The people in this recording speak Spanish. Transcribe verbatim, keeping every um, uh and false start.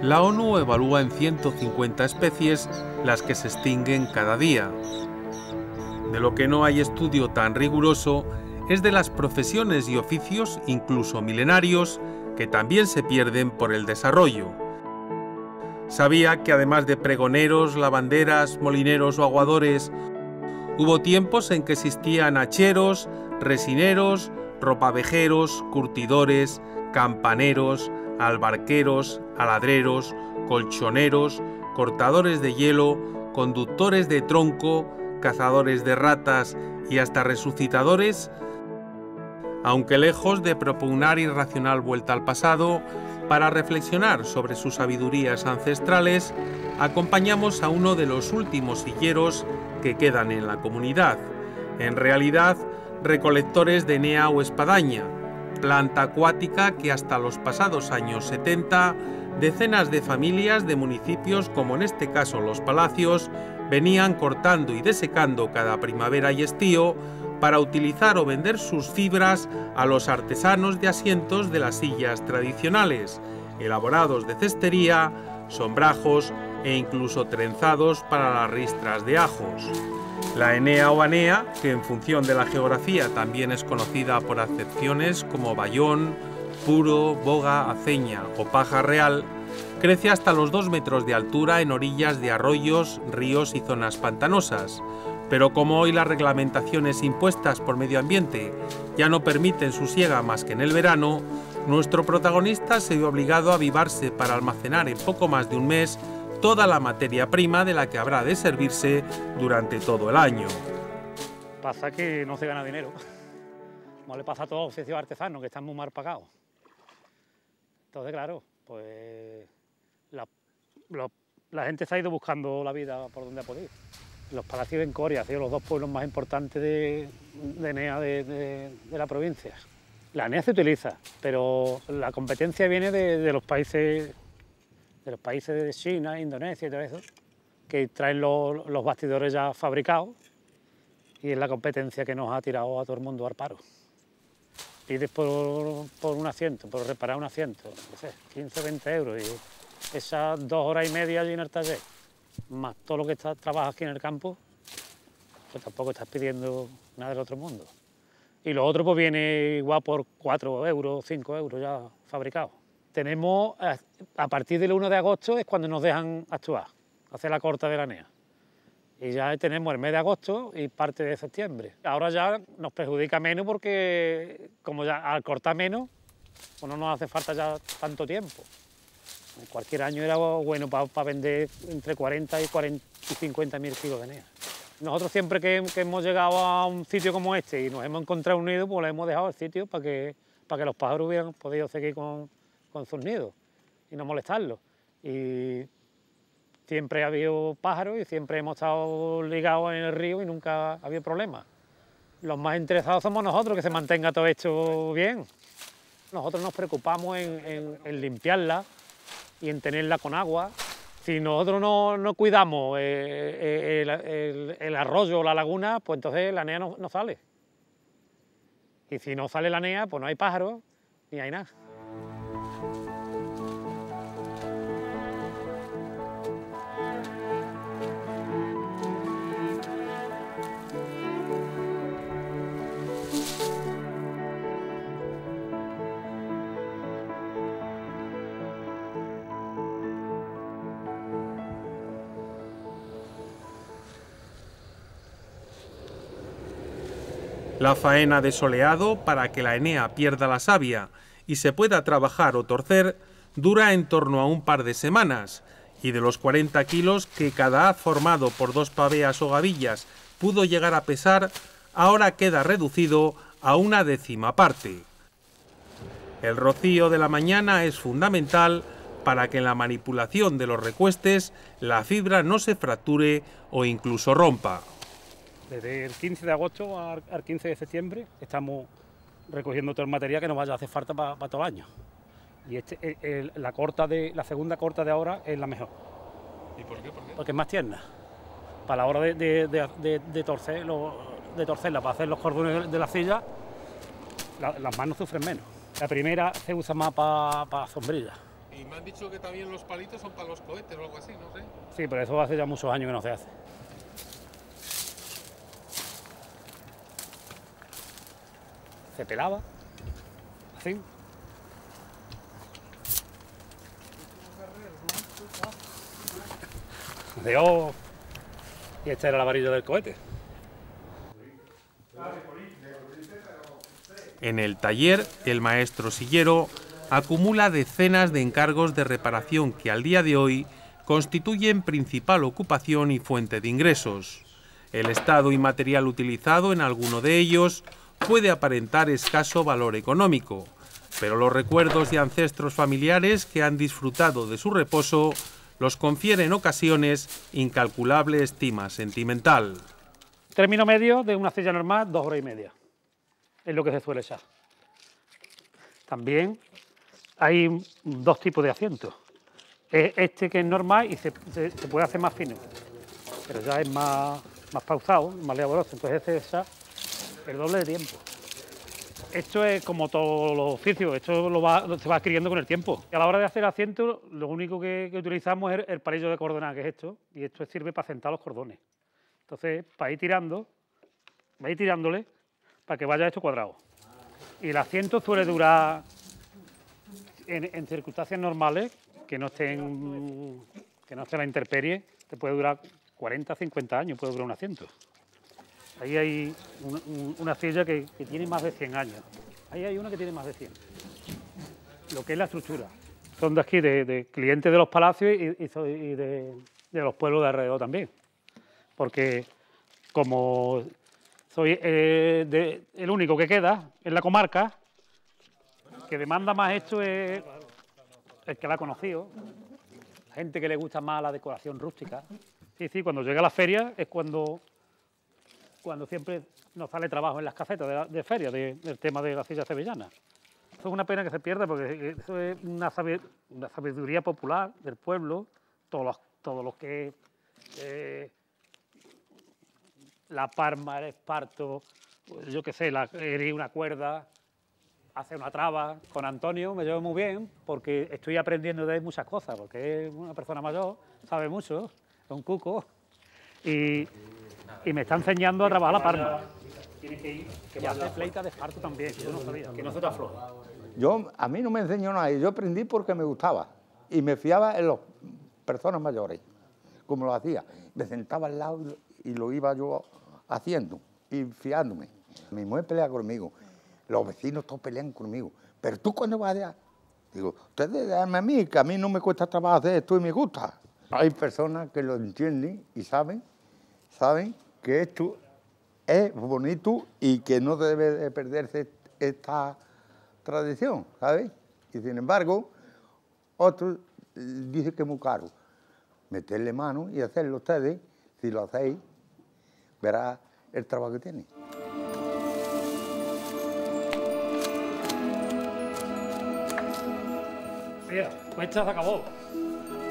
La ONU evalúa en ciento cincuenta especies las que se extinguen cada día. De lo que no hay estudio tan riguroso es de las profesiones y oficios, incluso milenarios, que también se pierden por el desarrollo. Sabía que además de pregoneros, lavanderas, molineros o aguadores, hubo tiempos en que existían hacheros, resineros, ropavejeros, curtidores, campaneros, albarqueros, aladreros, colchoneros, cortadores de hielo, conductores de tronco, cazadores de ratas y hasta resucitadores. Aunque lejos de propugnar irracional vuelta al pasado, para reflexionar sobre sus sabidurías ancestrales, acompañamos a uno de los últimos hilleros que quedan en la comunidad, en realidad recolectores de enea o espadaña, planta acuática que hasta los pasados años setenta, decenas de familias de municipios, como en este caso Los Palacios, venían cortando y desecando cada primavera y estío para utilizar o vender sus fibras a los artesanos de asientos de las sillas tradicionales, elaborados de cestería, sombrajos e incluso trenzados para las ristras de ajos. La enea o anea, que en función de la geografía también es conocida por acepciones como bayón, puro, boga, aceña o paja real, crece hasta los dos metros de altura en orillas de arroyos, ríos y zonas pantanosas. Pero como hoy las reglamentaciones impuestas por medio ambiente ya no permiten su siega más que en el verano, nuestro protagonista se vio obligado a avivarse para almacenar en poco más de un mes toda la materia prima de la que habrá de servirse durante todo el año. Pasa que no se gana dinero, como le pasa a todos los oficios artesanos que están muy mal pagados. Entonces, claro, pues la, la, la gente se ha ido buscando la vida por donde ha podido. Los Palacios en Coria han sido los dos pueblos más importantes de, de enea de, de, de la provincia. La enea se utiliza, pero la competencia viene de, de los países de los países de China, Indonesia y todo eso, que traen los, los bastidores ya fabricados, y es la competencia que nos ha tirado a todo el mundo al paro. Pides por, por un asiento, por reparar un asiento, no sé, quince o veinte euros, y esas dos horas y media allí en el taller, más todo lo que está, trabajas aquí en el campo, pues tampoco estás pidiendo nada del otro mundo. Y lo otro pues viene igual por cuatro euros, cinco euros ya fabricado. Tenemos, a partir del uno de agosto es cuando nos dejan actuar, hacer la corta de la enea. Y ya tenemos el mes de agosto y parte de septiembre. Ahora ya nos perjudica menos porque, como ya al cortar menos, pues no nos hace falta ya tanto tiempo. En cualquier año era bueno para pa vender entre cuarenta y cincuenta mil kilos de enea. Nosotros siempre que, que hemos llegado a un sitio como este y nos hemos encontrado un nido, pues le hemos dejado el sitio para que, para que los pájaros hubieran podido seguir con, con sus nidos y no molestarlos. Y siempre ha habido pájaros y siempre hemos estado ligados en el río y nunca ha habido problemas. Los más interesados somos nosotros, que se mantenga todo esto bien. Nosotros nos preocupamos en, en, en limpiarla y en tenerla con agua. Si nosotros no, no cuidamos eh, el, el, el arroyo o la laguna, pues entonces la enea no, no sale. Y si no sale la enea, pues no hay pájaros ni hay nada. La faena de soleado, para que la enea pierda la savia y se pueda trabajar o torcer, dura en torno a un par de semanas, y de los cuarenta kilos que cada haz formado por dos paveas o gavillas pudo llegar a pesar, ahora queda reducido a una décima parte. El rocío de la mañana es fundamental para que en la manipulación de los recuestes la fibra no se fracture o incluso rompa. Desde el quince de agosto al quince de septiembre estamos recogiendo todo el material que nos vaya a hacer falta para, para todo el año. Y este, el, el, la, corta de, la segunda corta de ahora es la mejor. ¿Y por qué? ¿Por qué? Porque es más tierna. Para la hora de, de, de, de, de, torcer, lo, de torcerla, para hacer los cordones de, de la silla, la, las manos sufren menos. La primera se usa más para pa sombrilla. Y me han dicho que también los palitos son para los cohetes o algo así, no sé. Sí, pero eso hace ya muchos años que no se hace. Se pelaba, así. Adiós. Y esta era la varilla del cohete. En el taller, el maestro sillero acumula decenas de encargos de reparación que al día de hoy constituyen principal ocupación y fuente de ingresos. El estado y material utilizado en alguno de ellos puede aparentar escaso valor económico, pero los recuerdos de ancestros familiares que han disfrutado de su reposo los confiere en ocasiones incalculable estima sentimental. Término medio de una silla normal, dos horas y media. Es lo que se suele echar. También hay dos tipos de asientos. Es este que es normal y se, se, se puede hacer más fino, pero ya es más, más pausado, más laboroso. Entonces este echa el doble de tiempo. Esto es como todos los oficios, esto lo va, se va adquiriendo con el tiempo. Y a la hora de hacer asientos, lo único que, que utilizamos es el palillo de cordonar, que es esto, y esto sirve para sentar los cordones. Entonces, para ir tirando, va a ir tirándole para que vaya esto cuadrado. Y el asiento suele durar, en, en circunstancias normales, que no estén, que no esté la intemperie, te puede durar cuarenta, cincuenta años, puede durar un asiento. Ahí hay una, una silla que, que tiene más de cien años. Ahí hay una que tiene más de cien. Lo que es la estructura. Son de aquí, de, de clientes de los palacios y, y, y de, de los pueblos de alrededor también. Porque como soy eh, de, el único que queda en la comarca, que demanda más esto es el que la ha conocido. La gente que le gusta más la decoración rústica. Sí, sí, cuando llega la feria es cuando... cuando siempre nos sale trabajo en las casetas de, la, de feria, de, del tema de la silla sevillana. Eso es una pena que se pierda porque eso es una, sabid una sabiduría popular del pueblo, todos los, todo lo que eh, la parma, el esparto, yo qué sé, la, herir una cuerda, hacer una traba. Con Antonio me llevo muy bien porque estoy aprendiendo de él muchas cosas, porque es una persona mayor, sabe mucho, es un cuco, y... y me está enseñando a trabajar la palma. Tienes que ir, que va a hacer fleita de esparto también, que yo no sabía, que no se te afloja. Yo, a mí no me enseñó nada, yo aprendí porque me gustaba y me fiaba en las personas mayores, como lo hacía. Me sentaba al lado y lo iba yo haciendo y fiándome. Mi mujer pelea conmigo, los vecinos todos pelean conmigo, pero tú cuando vas allá, digo, ustedes déjenme a mí, que a mí no me cuesta trabajo hacer esto y me gusta. Hay personas que lo entienden y saben, saben que esto es bonito y que no debe de perderse esta tradición, ¿sabes? Y sin embargo, otros dicen que es muy caro. Meterle mano y hacerlo ustedes, si lo hacéis, verás el trabajo que tiene. Mira, pues esta se acabó.